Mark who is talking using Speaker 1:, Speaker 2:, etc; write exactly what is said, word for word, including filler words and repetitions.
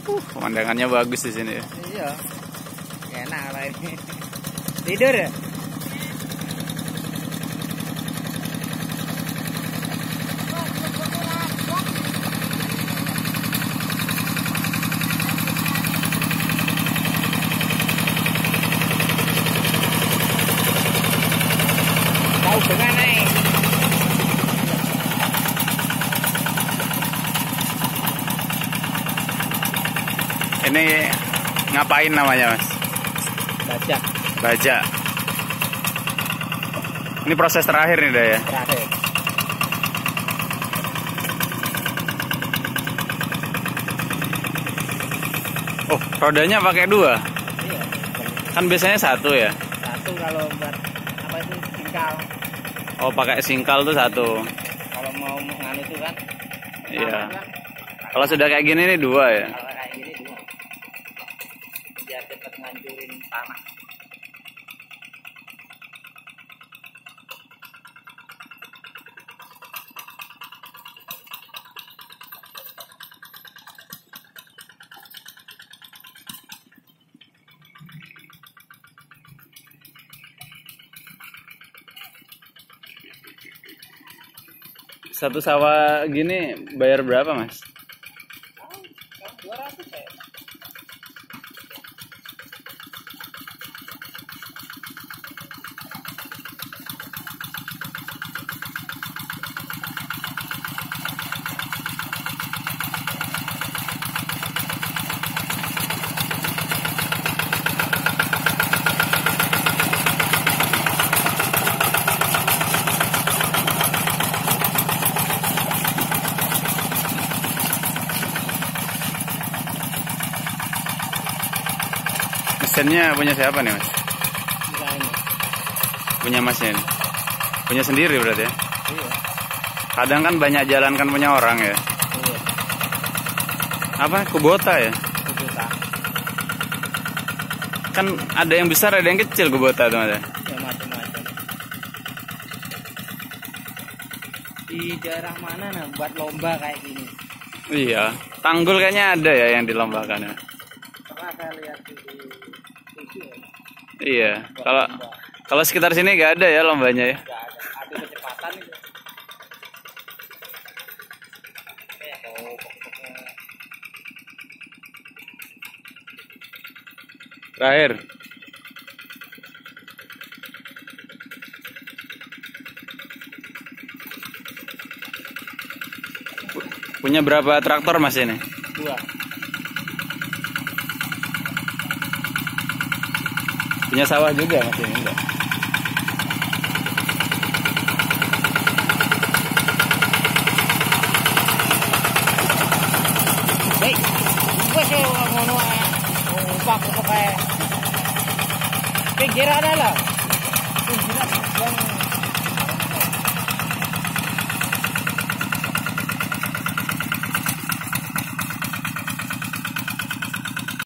Speaker 1: Uh, pemandangannya bagus di sini.
Speaker 2: Iya. Enak lah ini. Tidur ya? Tahu dengan naik.
Speaker 1: Ini ngapain namanya, Mas?
Speaker 2: Baca.
Speaker 1: Baja. Ini proses terakhir nih, Dah ya.
Speaker 2: Terakhir.
Speaker 1: Oh, rodanya pakai dua.
Speaker 2: Iya.
Speaker 1: Kan biasanya satu ya.
Speaker 2: Satu kalau buat apa itu singkal.
Speaker 1: Oh, pakai singkal tuh satu.
Speaker 2: Kalau mau nganu itu kan.
Speaker 1: Iya.
Speaker 2: Kan,
Speaker 1: Kalau sudah kayak gini nih dua ya.
Speaker 2: kalau kayak gini dua. Biar cepat ngancurin tanah.
Speaker 1: Satu sawah gini bayar berapa, Mas?
Speaker 2: dua ratus ya.
Speaker 1: Mesinnya punya siapa nih, Mas?
Speaker 2: Misalnya.
Speaker 1: Punya Masnya ini. Punya sendiri berarti ya?
Speaker 2: Iya.
Speaker 1: Kadang kan banyak jalan kan punya orang ya.
Speaker 2: Iya.
Speaker 1: Apa? Kubota ya?
Speaker 2: Kubota.
Speaker 1: Kan ada yang besar, ada yang kecil Kubota tuh, Mas.
Speaker 2: Ya macam-macam. Di daerah mana nah buat lomba kayak gini?
Speaker 1: Iya. Tanggul kayaknya ada ya yang dilombakan ya.
Speaker 2: Pernah saya lihat di T V ya.
Speaker 1: Iya. Kalau kalau sekitar sini nggak ada ya lombanya ya.
Speaker 2: Nggak ada. Adu kecepatan itu. Kayak oh, pokoknya.
Speaker 1: Terakhir. Punya berapa traktor, Mas ini?
Speaker 2: Dua.
Speaker 1: Punya sawah juga, Mas ini enggak?
Speaker 2: Hei, gue sih ngono ae. Umpak kok kayak. Pinggir ada lah.